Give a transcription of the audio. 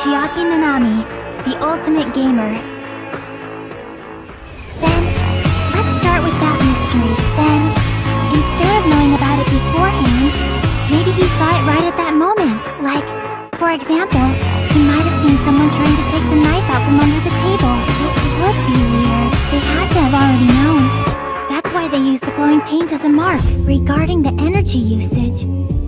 Chiaki Nanami, the ultimate gamer. Then, let's start with that mystery. Then, instead of knowing about it beforehand, maybe he saw it right at that moment. Like, for example, he might have seen someone trying to take the knife out from under the table. It would be weird. They had to have already known. That's why they used the glowing paint as a mark. Regarding the energy usage,